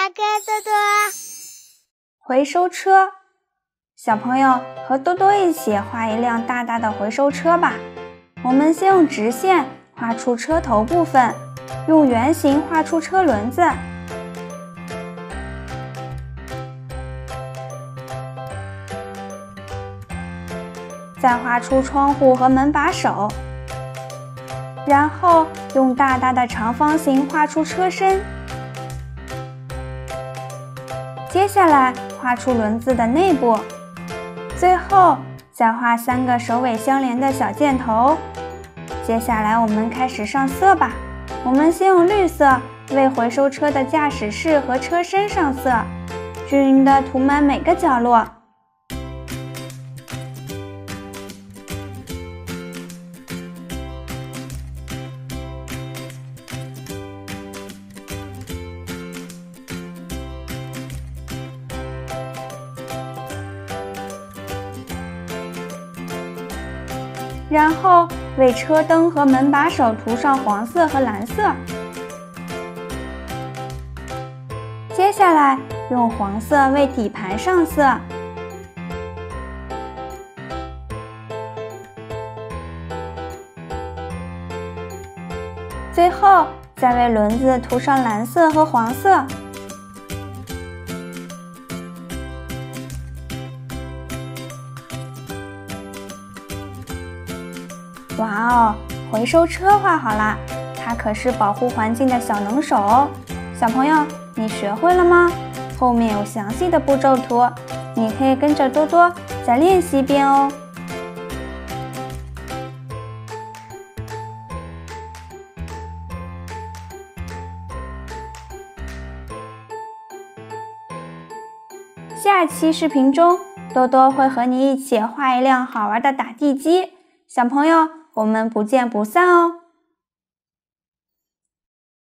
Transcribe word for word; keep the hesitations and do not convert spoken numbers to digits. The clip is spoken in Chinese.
哥多多。 回收车，小朋友和多多一起画一辆大大的回收车吧。我们先用直线画出车头部分，用圆形画出车轮子，再画出窗户和门把手，然后用大大的长方形画出车身。接下来画出轮子的内部，最后再画三个首尾相连的小箭头。接下来我们开始上色吧。我们先用绿色为回收车的驾驶室和车身上色，均匀地涂满每个角落。然后为车灯和门把手涂上黄色和蓝色。接下来用黄色为底盘上色。最后再为轮子涂上蓝色和黄色。哇哦，回收车画好啦，它可是保护环境的小能手哦。小朋友，你学会了吗？后面有详细的步骤图，你可以跟着多多再练习一遍哦。下期视频中，多多会和你一起画一辆好玩的打地机，小朋友，我们不见不散哦！